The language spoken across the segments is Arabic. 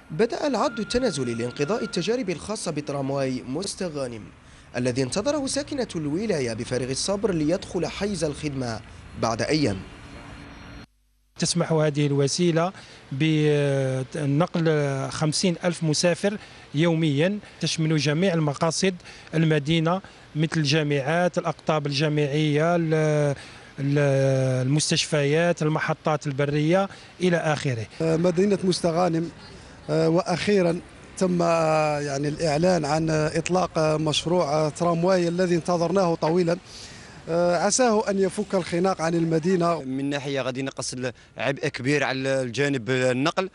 بدأ العد التنازلي لانقضاء التجارب الخاصة بترامواي مستغانم الذي انتظره ساكنة الولاية بفارغ الصبر ليدخل حيز الخدمة بعد أيام. تسمح هذه الوسيلة بنقل 50 ألف مسافر يوميا، تشمل جميع المقاصد المدينة مثل الجامعات، الأقطاب الجامعية، المستشفيات، المحطات البرية إلى آخره. مدينة مستغانم وأخيرا تم يعني الإعلان عن إطلاق مشروع ترامواي الذي انتظرناه طويلا، عساه أن يفك الخناق عن المدينة. من ناحية غادي ينقص عبء كبير على الجانب النقل،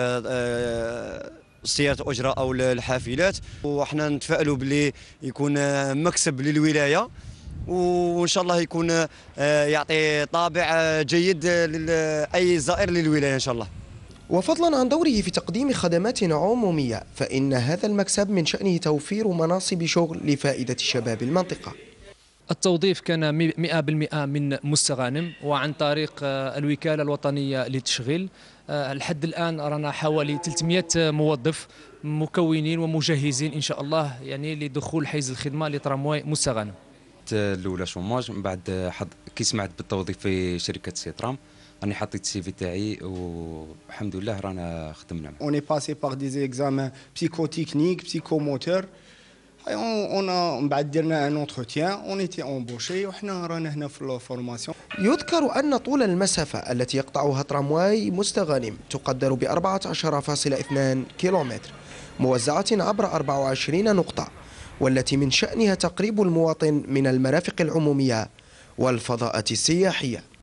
سيارة الأجرة أو الحافلات، وحنا نتفائلوا باللي يكون مكسب للولاية، وإن شاء الله يكون يعطي طابع جيد لأي زائر للولاية إن شاء الله. وفضلا عن دوره في تقديم خدمات عمومية، فإن هذا المكسب من شأنه توفير مناصب شغل لفائدة شباب المنطقة. التوظيف كان 100% من مستغانم، وعن طريق الوكالة الوطنية للتشغيل. لحد الآن رانا حوالي 300 موظف مكونين ومجهزين إن شاء الله يعني لدخول حيز الخدمة لترامواي مستغانم. الاولى شوماج، من بعد كي سمعت بالتوظيف في شركه سيترام راني حطيت السي في تاعي والحمد لله رانا خدمنا. اوني باسي باغ دي زيكزامان بسيكوتكنيك بسيكوموتور، من بعد درنا ان اونتروتيان اون ايتي امبوشي، وحنا رانا هنا في الفورماسيون. يذكر أن طول المسافة التي يقطعها ترامواي مستغانم تقدر ب 14.2 كيلومتر موزعة عبر 24 نقطة، والتي من شأنها تقريب المواطن من المرافق العمومية والفضاءات السياحية.